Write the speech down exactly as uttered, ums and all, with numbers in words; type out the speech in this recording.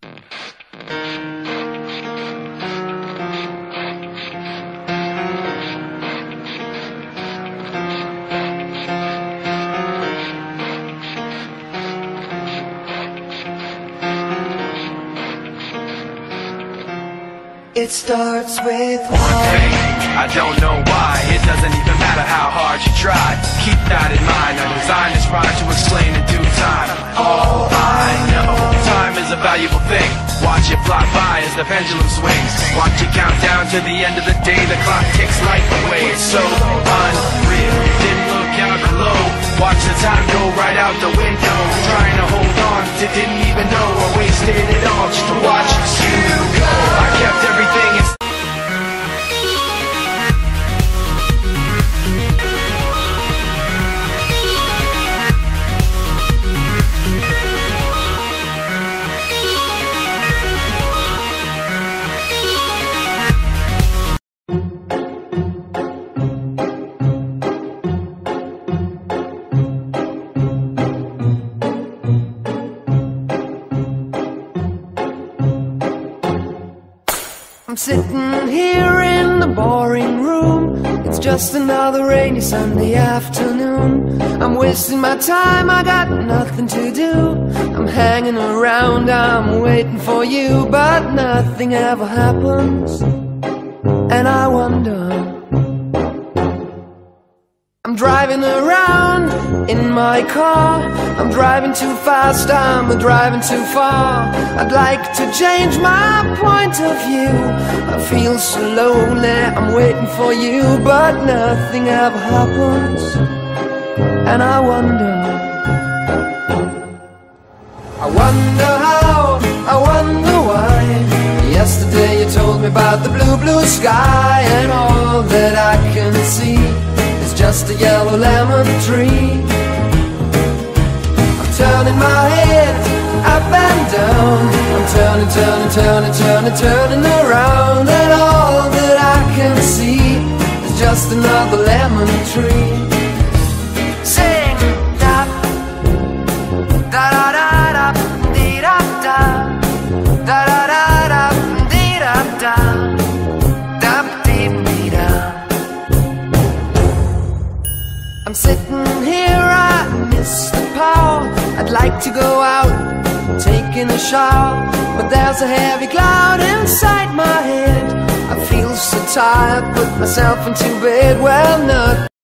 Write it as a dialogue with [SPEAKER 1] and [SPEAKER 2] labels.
[SPEAKER 1] It starts with
[SPEAKER 2] one thing, I don't know why. It doesn't even matter how hard you try. Keep that in mind, I designed this rhyme to explain in due time. All I know, time is a valuable thing. Watch it fly by as the pendulum swings. Watch it count down to the end of the day. The clock ticks life away, it's so unreal. Didn't look out below, watch the time go right out the window. Trying to hold on to didn't even know I wasted it all just to watch you go. I kept everything in
[SPEAKER 1] I'm sitting here in the boring room. It's just another rainy Sunday afternoon. I'm wasting my time, I got nothing to do. I'm hanging around, I'm waiting for you, but nothing ever happens. And I wonder, I'm driving around in my car. I'm driving too fast, I'm driving too far. I'd like to change my point of view. I feel so lonely, I'm waiting for you, but nothing ever happens. And I wonder, I wonder how, I wonder why. Yesterday you told me about the blue, blue sky, and all that I can see is just a yellow lemon tree. I'm turning my head up and down. I'm turning, turning, turning, turning, turning around, and all that I can see is just another lemon tree. Sing da da da da da dee da da da da da da dee da da da dee dee da. I'm sitting here, I miss the power. I'd like to go out, taking a shower, but there's a heavy cloud inside my head. I feel so tired, put myself into bed. Well, not